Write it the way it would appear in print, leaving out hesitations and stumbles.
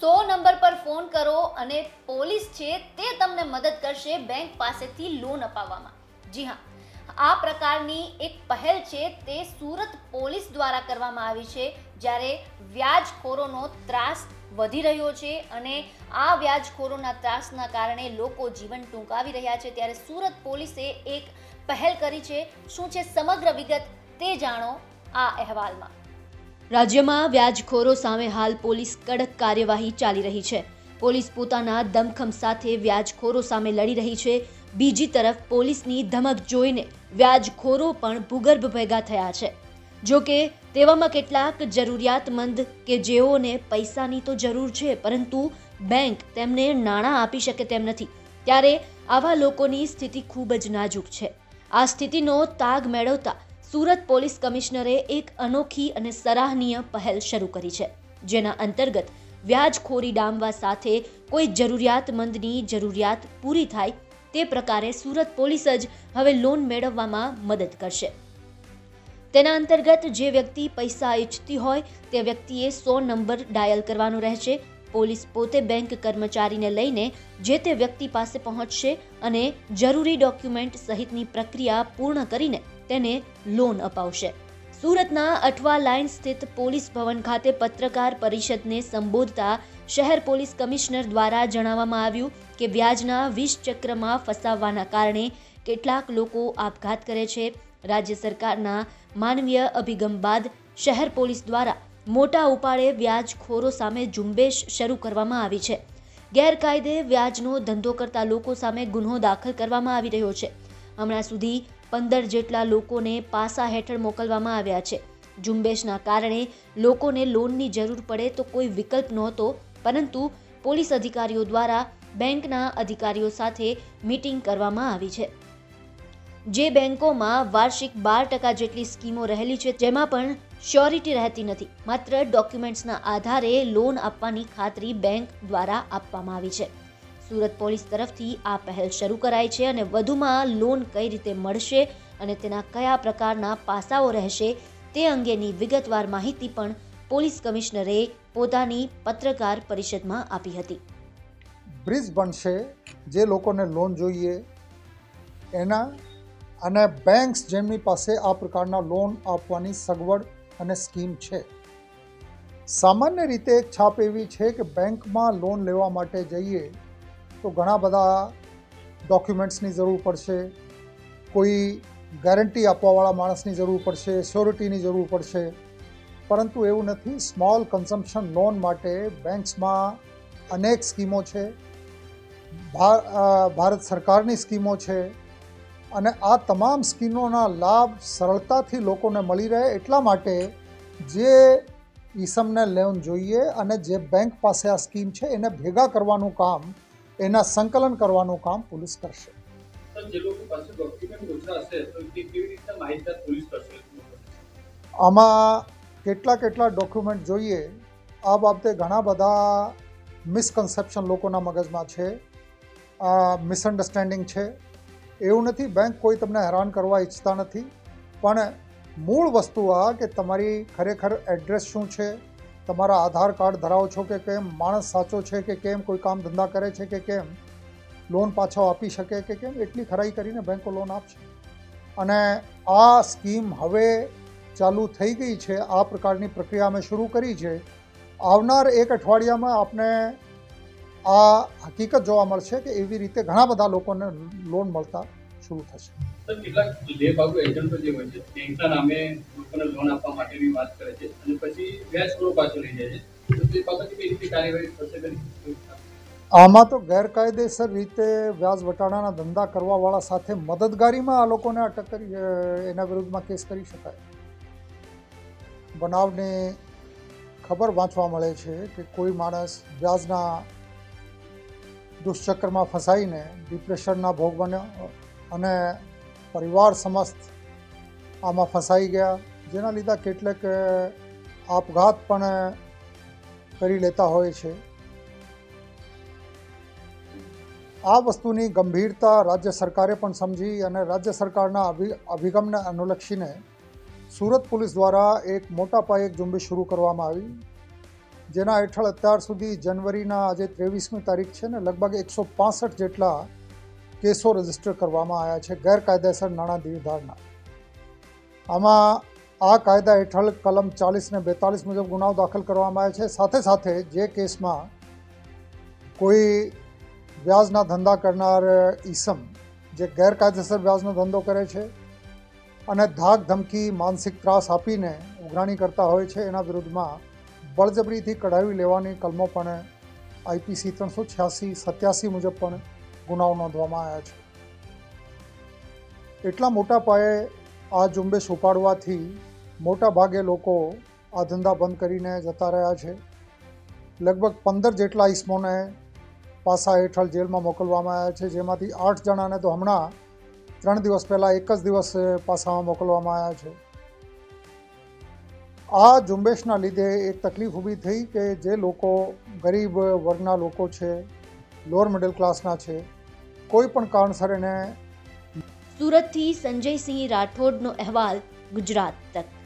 100 number પર phone કરો અને પોલીસ છે તે તમને મદદ કરશે બેંક પાસેથી લોન અપાવવામાં। જી હા, આ પ્રકારની એક પહેલ છે તે સુરત પોલીસ દ્વારા કરવામાં આવી છે। જ્યારે વ્યાજખોરોનો ત્રાસ વધી રહ્યો છે અને આ વ્યાજખોરોના ત્રાસના કારણે લોકો જીવન ટૂંકાવી રહ્યા છે, ત્યારે સુરત પોલીસે એક પહેલ કરી છે। શું છે સમગ્ર વિગત તે જાણો આ અહેવાલમાં। રાજ્યમાં વ્યાજખોરો સામે હાલ પોલીસ કડક કાર્યવાહી ચાલી રહી છે। પોલીસ પોતાના દમખમ સાથે વ્યાજખોરો સામે લડી રહી છે। બીજી તરફ પોલીસની ધમક જોઈને વ્યાજખોરો પણ ભૂગર્ભ ભેગા થયા છે। જો કે તેવામાં કેટલાક જરૂરિયાતમંદ કે જેઓને પૈસાની તો જરૂર છે, પરંતુ બેંક તેમને નાણાં આપી શકે તેમ નથી, ત્યારે આવા લોકોની સ્થિતિ ખૂબ જ નાજુક છે। આ સ્થિતિનો તાગ મેળવતા સુરત પોલીસ કમિશનરે એક અનોખી અને સરાહનીય પહેલ શરૂ કરી છે, જેના અંતર્ગત વ્યાજખોરી ડામવા સાથે કોઈ જરૂરિયાતમંદની જરૂરિયાત પૂરી થાય તે પ્રકારે સુરત પોલીસ જ હવે લોન મેળવવામાં મદદ કરશે। તેના અંતર્ગત જે વ્યક્તિ પૈસા ઈચ્છતી હોય તે વ્યક્તિએ 100 નંબર ડાયલ કરવાનો રહેશે। પોલીસ પોતે બેંક કર્મચારીને લઈને જે તે વ્યક્તિ પાસે પહોંચશે અને જરૂરી ડોક્યુમેન્ટ સહિતની પ્રક્રિયા પૂર્ણ કરીને તેને લોન અપાવશે। સુરતના અઠવા લાઇન સ્થિત પોલીસ ભવન ખાતે પત્રકાર પરિષદને સંબોધતા શહેર પોલીસ કમિશનર દ્વારા જણાવવામાં આવ્યું કે વ્યાજના વિષ ચક્રમાં ફસાવવાના કારણે કેટલાક લોકો આપઘાત કરે છે। રાજ્ય સરકારના માનવીય અભિગમ બાદ શહેર પોલીસ દ્વારા મોટા ઉપાડે વ્યાજખોરો સામે ઝુંબેશ શરૂ કરવામાં આવી છે। ગેરકાયદે વ્યાજનો ધંધો કરતા લોકો સામે ગુનો દાખલ કરવામાં આવી રહ્યો છે। હમણાં સુધી 15 જેટલા લોકોને પાસા હેઠળ મોકલવામાં આવ્યા છે। ઝુંબેશના કારણે લોકોને લોનની જરૂર પડે તો કોઈ વિકલ્પ નહોતો, પરંતુ પોલીસ અધિકારીઓ દ્વારા બેંકના અધિકારીઓ સાથે મીટિંગ કરવામાં આવી છે। જે બેંકોમાં વાર્ષિક 12% જેટલી સ્કીમો રહેલી છે, જેમાં પણ શ્યોરિટી રહેતી નથી, માત્ર ડોક્યુમેન્ટ્સના આધારે લોન આપવાની ખાતરી બેંક દ્વારા આપવામાં આવી છે। સુરત પોલીસ તરફથી આ પહેલ શરૂ કરાઈ છે અને વધુમાં લોન કઈ રીતે મળશે અને તેના કયા પ્રકારના પાસાઓ રહેશે તે અંગેની વિગતવાર માહિતી પણ પોલીસ કમિશનરે પોતાની પત્રકાર પરિષદમાં આપી હતી। બ્રિજ બનશે, જે લોકોને લોન જોઈએ એના, અને બેંક્સ જેમની પાસે આ પ્રકારના લોન આપવાની સગવડ અને સ્કીમ છે। સામાન્ય રીતે એક છાપ એવી છે કે બેંકમાં લોન લેવા માટે જઈએ તો ઘણા બધા ડોક્યુમેન્ટ્સની જરૂર પડશે, કોઈ ગેરંટી આપવાવાળા માણસની જરૂર પડશે, શ્યોરિટીની જરૂર પડશે, પરંતુ એવું નથી। સ્મોલ કન્ઝમ્પશન લોન માટે બેંક્સમાં અનેક સ્કીમો છે, ભારત સરકારની સ્કીમો છે, અને આ તમામ સ્કીમોના લાભ સરળતાથી લોકોને મળી રહે એટલા માટે જે ઈસમને લોન જોઈએ અને જે બેંક પાસે આ સ્કીમ છે એને ભેગા કરવાનું કામ, એના સંકલન કરવાનું કામ પોલીસ કરશે। આમાં કેટલા ડોક્યુમેન્ટ જોઈએ આ બાબતે ઘણા બધા મિસકન્સેપ્શન લોકોના મગજમાં છે, મિસઅન્ડરસ્ટેન્ડિંગ છે। એવું નથી, બેંક કોઈ તમને હેરાન કરવા ઈચ્છતા નથી, પણ મૂળ વસ્તુ આ કે તમારી ખરેખર એડ્રેસ શું છે, તમારા આધાર કાર્ડ ધરાવો છો કે કેમ, માણસ સાચો છે કે કેમ, કોઈ કામ ધંધા કરે છે કે કેમ, લોન પાછો આપી શકે કે કેમ, એટલી ખરાઈ કરીને બેંકો લોન આપશે। અને આ સ્કીમ હવે ચાલુ થઈ ગઈ છે, આ પ્રકારની પ્રક્રિયા અમે શરૂ કરી છે। આવનાર એક અઠવાડિયામાં આપને આ હકીકત જોવા મળશે કે એવી રીતે ઘણા બધા લોકોને લોન મળતા શરૂ થશે। કેટલાક લેભાગુ એજન્ટો જે હોય છે બેંકના નામે લોકોને લોન આપવા માટેની વાત કરે છે અને પછી વ્યાજખોરો પાછો લઈ જાય છે, તો તે બાબતે કઈ રીતે કાર્યવાહી થશે? આમાં તો ગેરકાયદેસર રીતે વ્યાજ વટાણાના ધંધા કરવાવાળા સાથે મદદગારીમાં આ લોકોને અટક કરી એના વિરુદ્ધમાં કેસ કરી શકાય। બનાવની ખબર વાંચવા મળે છે કે કોઈ માણસ વ્યાજના દુષ્ચક્રમાં ફસાઈને ડિપ્રેશનના ભોગ બન્યો અને પરિવાર સમસ્ત આમાં ફસાઈ ગયા, જેના લીધે કેટલાક આપઘાત પણ કરી લેતા હોય છે। આ વસ્તુની ગંભીરતા રાજ્ય સરકારે પણ સમજી અને રાજ્ય સરકારના અભિગમને અનુલક્ષીને સુરત પોલીસ દ્વારા એક મોટા પાયે ઝુંબેશ શરૂ કરવામાં આવી। જેના હેઠળ અત્યાર સુધી જનવરીના આજે 23મી તારીખ છે ને લગભગ 165 જેટલા કેસો રજીસ્ટર કરવામાં આવ્યા છે ગેરકાયદેસર નાણાં દેવધારના. આમાં આ કાયદા હેઠળ કલમ 40 ને 42 મુજબ ગુનાઓ દાખલ કરવામાં આવ્યા છે. સાથે સાથે જે કેસમાં કોઈ વ્યાજના ધંધા કરનાર ઈસમ જે ગેરકાયદેસર વ્યાજનો ધંધો કરે છે અને ધાક ધમકી માનસિક ત્રાસ આપીને ઉઘરાણી કરતા હોય છે એના વિરુદ્ધમાં બળજબરીથી કઢાવી લેવાની કલમો પણ IPC 386-87 મુજબ પણ ગુનાઓ નોંધવામાં આવ્યા છે. એટલા મોટા પાયે આ ઝુંબેશ ઉપાડવાથી મોટા ભાગે લોકો આ ધંધા બંધ કરીને જતા રહ્યા છે. લગભગ 15 જેટલા ઈસમોને પાસા હેઠળ જેલમાં મોકલવામાં આવ્યા છે, જેમાંથી 8 જણાને તો હમણાં 3 દિવસ પહેલાં એક જ દિવસ પાસામાં મોકલવામાં આવ્યા છે. આ ઝુંબેશના લીધે એક તકલીફ ઊભી થઈ કે જે લોકો ગરીબ વર્ગના લોકો છે, લોઅર મિડલ ક્લાસના છે, કોઈ પણ કારણસર એને. સુરતથી સંજયસિંહ રાઠોડનો અહેવાલ, ગુજરાત તક.